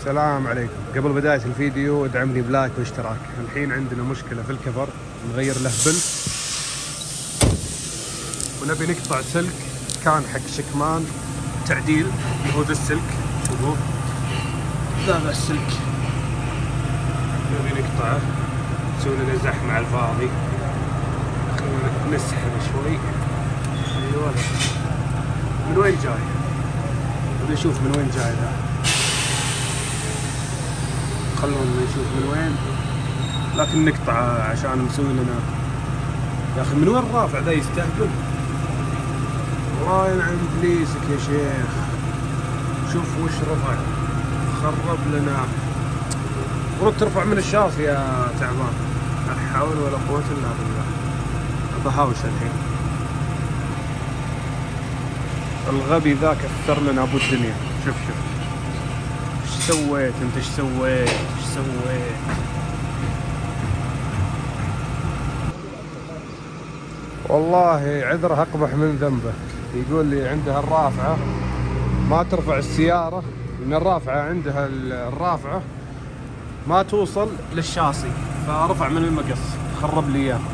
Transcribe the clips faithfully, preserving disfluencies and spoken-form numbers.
السلام عليكم. قبل بداية الفيديو ادعم لي بلايك واشتراك. الحين عندنا مشكلة في الكفر، نغير له بنت ونبي نقطع سلك كان حق شكمان تعديل، اللي هو ذا السلك، شوفوا ذا ذا السلك نبي نقطعه، نسوي لنا زحمة على الفاضي. خلينا نسحب شوي. ايوه من وين جاي؟ نبي نشوف من وين جاي ذا، خلونا نشوف من وين، لكن نقطعه عشان نسوي لنا. يا اخي من وين الرافع ذا يستهبل؟ الله ينعم ابليسك يا شيخ، شوف وش رفع، خرب لنا. المفروض ترفع من الشاصي يا تعبان. لا حول ولا قوة الا بالله. بهاوش الحين. الغبي ذا كثر لنا ابو الدنيا. شوف شوف ايش سويت انت، ايش سويت ايش سويت والله عذره اقبح من ذنبه. يقول لي عندها الرافعه ما ترفع السياره، لان الرافعه عندها الرافعه ما توصل للشاصي، فرفع من المقص خرب لي اياه.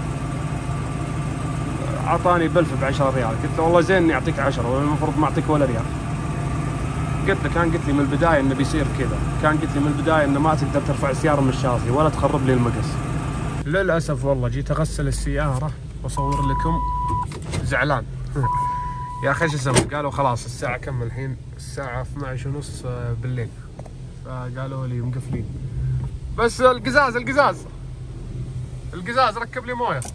اعطاني بلف بعشرة ريال. قلت له والله زين اني اعطيك عشرة، والمفروض ما اعطيك ولا ريال. قلت له كان قلت لي من البدايه انه بيصير كذا، كان قلت لي من البدايه انه ما تقدر ترفع السياره من الشاصي ولا تخرب لي المقص. للاسف والله جيت اغسل السياره واصور لكم زعلان. يا اخي ايش اسوي؟ قالوا خلاص الساعه كم الحين؟ الساعه اثنعش ونص بالليل، فقالوا لي مقفلين. بس القزاز القزاز القزاز ركب لي مويه.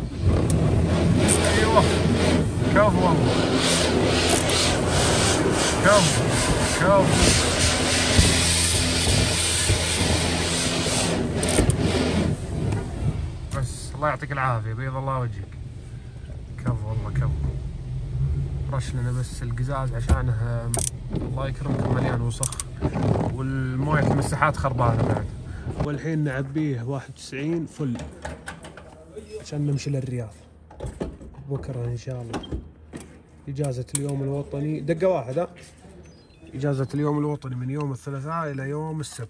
ايوه كف والله، كف كف. بس الله يعطيك العافيه، بيض الله وجهك. كف والله كف. رش لنا بس القزاز عشانه الله يكرمكم مليان وسخ، والمويه المساحات خربانه بعد. والحين نعبيه واحد وتسعين فل عشان نمشي للرياض بكره ان شاء الله. اجازه اليوم الوطني دقه واحده، اجازه اليوم الوطني من يوم الثلاثاء الى يوم السبت.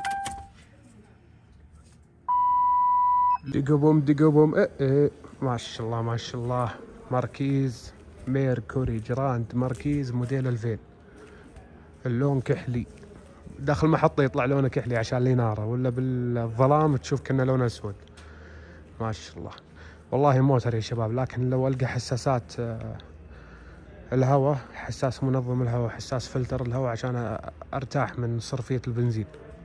دقبوم دقبوم ايه ايه ما شاء الله ما شاء الله. ماركيز ميركوري جراند ماركيز موديل ألفين. اللون كحلي، داخل محطة يطلع لونه كحلي عشان لينارة، ولا بالظلام تشوف كأنه لونه اسود. ما شاء الله والله موتر يا شباب. لكن لو القى حساسات الهواء، حساس منظم الهواء، حساس فلتر الهواء، عشان ارتاح من صرفية البنزين.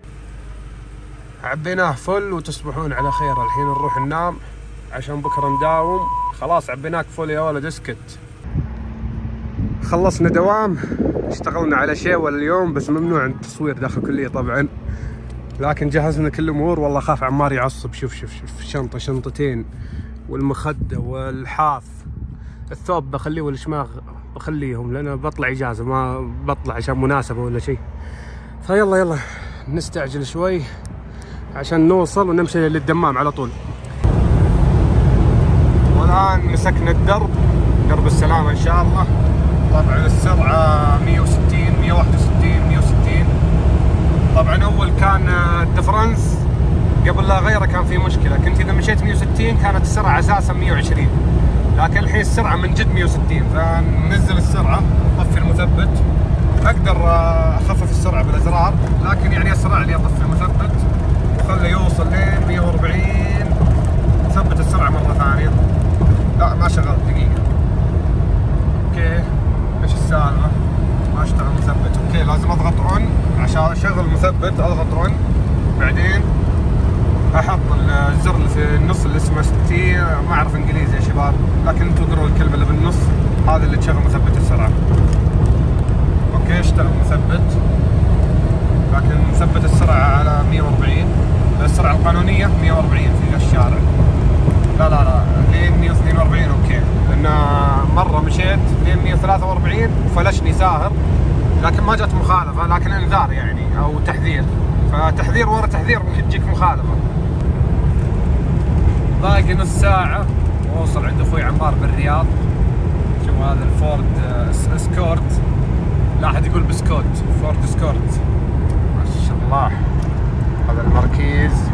عبيناه فل وتصبحون على خير. الحين نروح ننام عشان بكره نداوم. خلاص عبيناك فل يا ولد اسكت. خلصنا دوام، اشتغلنا على شيء ولا اليوم، بس ممنوع التصوير داخل الكلية طبعا، لكن جهزنا كل الامور. والله خاف عمار يعصب. شوف شوف شوف شنطة شنطتين والمخدة والحاف. الثوب بخليه والشماغ بخليهم لأن بطلع إجازة، ما بطلع عشان مناسبة ولا شيء. فيلا يلا نستعجل شوي عشان نوصل ونمشي للدمام على طول. والآن مسكنا الدرب، درب السلامة إن شاء الله. طبعا السرعة مية وستين مية وواحد وستين مية وستين. طبعا أول كان الدفرنس قبل لا غيره كان في مشكلة، كنت إذا مشيت مية وستين كانت السرعة أساسا مية وعشرين، لكن الحين السرعة من جد مية وستين. فننزل السرعة، طفي المثبت. أقدر أخفف السرعة بالأزرار، لكن يعني أسرع لي أطفي المثبت وخليه يوصل لين مية وأربعين. ثبت السرعة مرة ثانية. لا ما شغلت دقيقة. اوكي ايش السالفة؟ ما اشتغل مثبت. اوكي لازم اضغط اون عشان اشغل المثبت، اضغط اون بعدين احط الزر اللي في النص اللي اسمه تي. ما اعرف انجليزي يا شباب، لكن انتم اقروا الكلمة اللي بالنص، هذا اللي تشغل مثبت السرعة. اوكي اشتغل مثبت، لكن مثبت السرعة على مية وأربعين، السرعة القانونية مية وأربعين في الشارع. لا لا لا لين مية واثنين وأربعين اوكي، لان مره مشيت لين مية وثلاثة وأربعين وفلشني ساهر، لكن ما جت مخالفه، لكن انذار يعني او تحذير. فتحذير ورا تحذير ممكن تجيك مخالفه. باقي نص ساعه واوصل عند اخوي عمار بالرياض. شوف هذا الفورد سكورت، لا احد يقول بسكوت، فورد سكورت ما شاء الله. الله. هذا الماركيز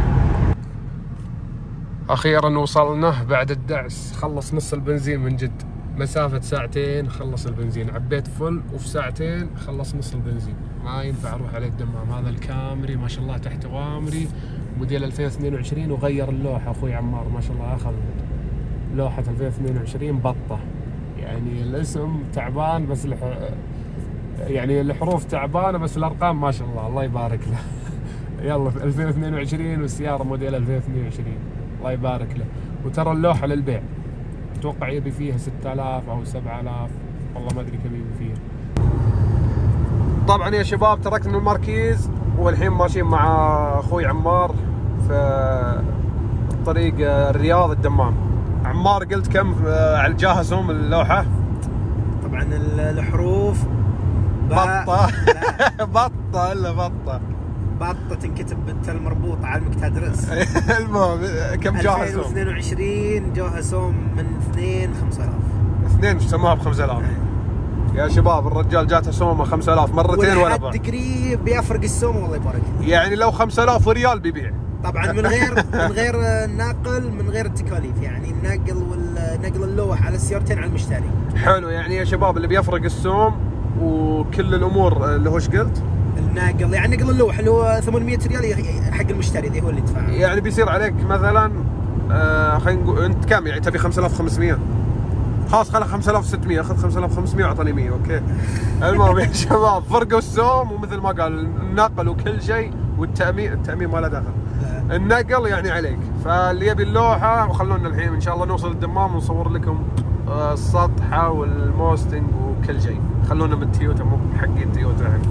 اخيرا وصلنا بعد الدعس. خلص نص البنزين من جد، مسافة ساعتين خلص البنزين، عبيت فل وفي ساعتين خلص نص البنزين. ما ينفع اروح عليه الدمام. هذا الكامري ما شاء الله تحت غامري موديل ألفين واثنين وعشرين وغير اللوحة. اخوي عمار ما شاء الله اخذ لوحة ألفين واثنين وعشرين بطة، يعني الاسم تعبان بس الح... يعني الحروف تعبانة بس الارقام ما شاء الله الله يبارك له. يلا في ألفين واثنين وعشرين والسيارة موديل ألفين واثنين وعشرين الله يبارك له. وترى اللوحة للبيع، اتوقع يبي فيها ستة آلاف او سبعة آلاف، والله ما ادري كم يبي فيها. طبعا يا شباب تركنا الماركيز والحين ماشيين مع اخوي عمار في طريق الرياض الدمام. عمار قلت كم على الجاهزهم اللوحة؟ طبعا الحروف بطة. بطة الا بطة بطة تنكتب بالتل مربوط على المكتادرس. المهم كم جاهزهم؟ ألفين واثنين وعشرين جاهزهم من اثنين خمسة آلاف. اثنين سموها ب خمسة آلاف. يا شباب الرجال جاته سومه خمسة آلاف مرتين ولا بعد قريب بيفرق السومه والله يبارك. يعني لو خمسة آلاف ريال بيبيع طبعا من غير من غير الناقل، من غير التكاليف، يعني النقل والنقل اللوح على السيارتين على المشتري. حلو. يعني يا شباب اللي بيفرق السوم وكل الامور اللي هو ايش قلت؟ الناقل يعني نقل اللوح اللي هو ثمانمية ريال حق المشتري ذي هو اللي يدفعه. يعني بيصير عليك مثلا آه خلينا نقول انت كم يعني تبي خمسة آلاف وخمسمية؟ خلاص خلها خمسة آلاف وستمية، اخذ خمسة آلاف وخمسمية واعطني مية. اوكي. المهم يا شباب فرقوا السوم، ومثل ما قال النقل وكل شيء والتامين. التامين ما له دخل، النقل يعني عليك. فاللي يبي اللوحه وخلونا الحين ان شاء الله نوصل الدمام ونصور لكم السطحه والموستنج وكل شيء. خلونا من تويوتا، مو حقين تويوتا الحين.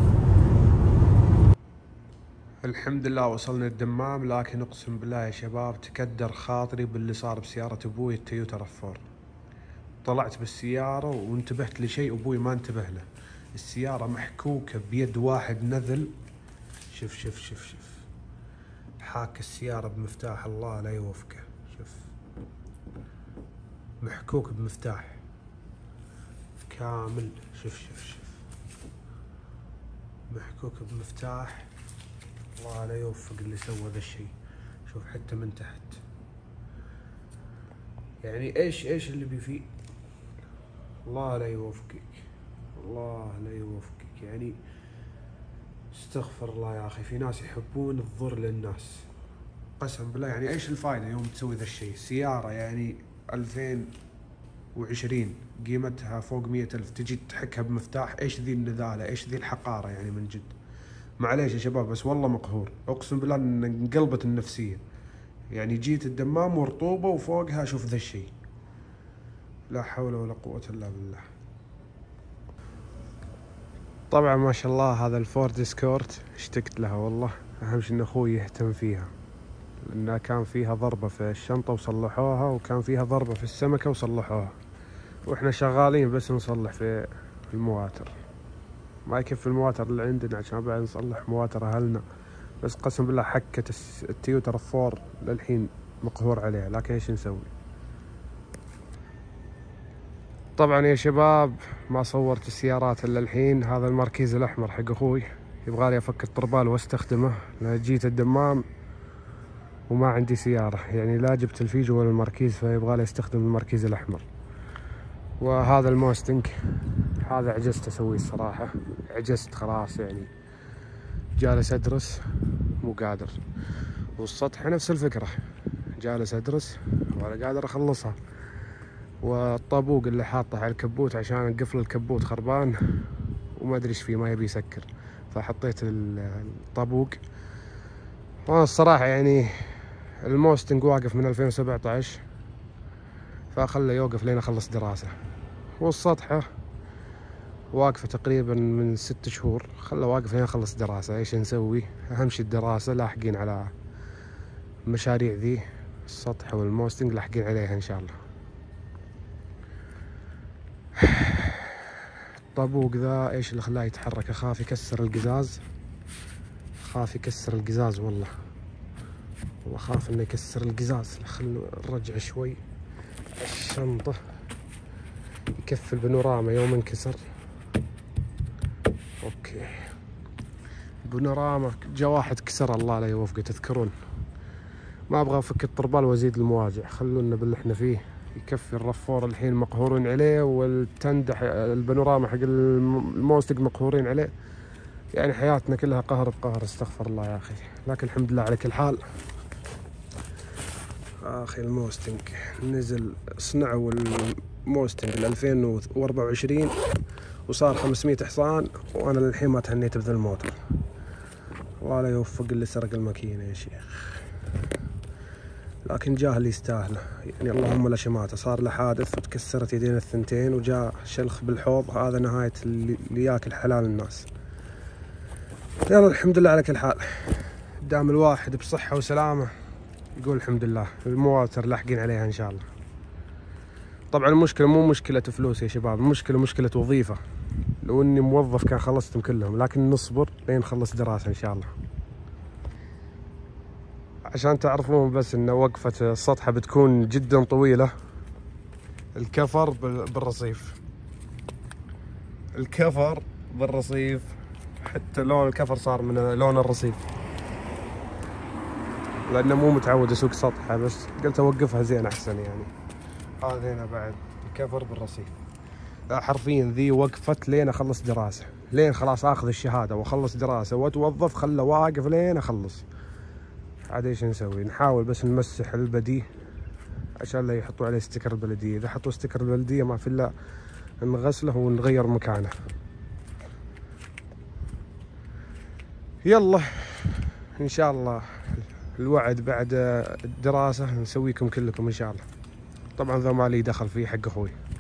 الحمد لله وصلنا الدمام، لكن اقسم بالله يا شباب تكدر خاطري باللي صار بسيارة ابوي التويوتا رافور. طلعت بالسيارة وانتبهت لشيء ابوي ما انتبه له. السيارة محكوكة بيد واحد نذل. شوف شوف شوف شوف حاك السيارة بمفتاح الله لا يوفقه. شوف محكوك بمفتاح كامل. شوف شوف شوف محكوك بمفتاح الله لا يوفق اللي سوى ذا الشيء. شوف حتى من تحت، يعني ايش ايش اللي بي فيه. الله لا يوفقك، الله لا يوفقك. يعني استغفر الله يا اخي، في ناس يحبون الضر للناس قسم بالله. يعني ايش الفائدة يوم تسوي ذا الشيء؟ سيارة يعني ألفين وعشرين قيمتها فوق مية ألف تجي تحكها بمفتاح. ايش ذي النذالة، ايش ذي الحقارة يعني من جد. معليش يا شباب بس والله مقهور، اقسم بالله ان انقلبت النفسية. يعني جيت الدمام ورطوبة وفوقها اشوف ذا الشيء. لا حول ولا قوة الا بالله. طبعا ما شاء الله هذا الفورد اسكورت اشتقت لها والله. اهم شيء ان اخوي يهتم فيها، لانها كان فيها ضربة في الشنطة وصلحوها، وكان فيها ضربة في السمكة وصلحوها، واحنا شغالين بس نصلح في المواتر. ما يكفي المواتر اللي عندنا عشان بعد نصلح مواتر اهلنا. بس قسم بالله حكة التويوتا رافور للحين مقهور عليها، لكن ايش نسوي. طبعا يا شباب ما صورت السيارات الا الحين. هذا الماركيز الاحمر حق اخوي، يبغالي افك الطربال واستخدمه، لأن جيت الدمام وما عندي سيارة، يعني لا جبت الفيجو ولا الماركيز، فيبغالي استخدم الماركيز الاحمر. وهذا الموستنج هذا عجزت اسويه الصراحة، عجزت خلاص، يعني جالس ادرس مو قادر. والسطح نفس الفكرة، جالس ادرس ولا قادر اخلصها. والطابوق اللي حاطه على الكبوت عشان اقفل الكبوت خربان وما ادري ايش فيه ما يبي يسكر، فحطيت الطابوق. وانا الصراحة يعني الموستنج واقف من ألفين وسبعة عشر، فخله يوقف لين اخلص دراسة. والسطحة واقفة تقريبا من ست شهور، خله واقف لين اخلص دراسة. ايش نسوي؟ اهم شي الدراسة، لاحقين على مشاريع ذي. السطح والموستنج لاحقين عليها ان شاء الله. الطابوق ذا ايش اللي خلاه يتحرك؟ اخاف يكسر القزاز، خاف يكسر القزاز والله، والله خاف انه يكسر القزاز. خلوا نرجع شوي الشنطة، يكفي البانوراما يوم انكسر. اوكي بانوراما. جاء واحد كسر الله لا يوفقه، تذكرون؟ ما ابغى افك الطربال وازيد المواجع، خلونا باللي احنا فيه. يكفي الرفور الحين مقهورين عليه، والتندح البانوراما حق الموستق مقهورين عليه. يعني حياتنا كلها قهر بقهر، استغفر الله يا اخي. لكن الحمد لله على كل حال. اخي الموستنج نزل، صنعوا الموستنج ال ألفين وأربعة وعشرين وصار خمسمية حصان، وانا للحين ما تهنيت بذا الموتور. الله لا يوفق اللي سرق الماكينه يا شيخ، لكن جاه اللي يستاهله. يعني اللهم لا شماته، صار له حادث وتكسرت يدين الثنتين وجاء شلخ بالحوض. هذا نهايه اللي ياكل حلال الناس. يلا الحمد لله على كل حال. دام الواحد بصحه وسلامه يقول الحمد لله. المواتر لاحقين عليها ان شاء الله. طبعا المشكله مو مشكله فلوس يا شباب، المشكله مشكله وظيفه. لو اني موظف كان خلصتهم كلهم، لكن نصبر لين نخلص دراسه ان شاء الله. عشان تعرفون بس ان وقفه السطحه بتكون جدا طويله. الكفر بالرصيف، الكفر بالرصيف، حتى لون الكفر صار من لون الرصيف، لانه مو متعود اسوق سطحه. بس قلت اوقفها زين احسن يعني. هذا هنا بعد الكفر بالرصيف. حرفيا ذي وقفت لين اخلص دراسه، لين خلاص اخذ الشهاده واخلص دراسه واتوظف. خله واقف لين اخلص. عاد ايش نسوي؟ نحاول بس نمسح البديه عشان لا يحطوا عليه ستيكر البلديه. اذا حطوا ستيكر البلديه ما في الا نغسله ونغير مكانه. يلا ان شاء الله الوعد بعد الدراسه نسويكم كلكم ان شاء الله. طبعا ذا ما لي دخل فيه، حق اخوي.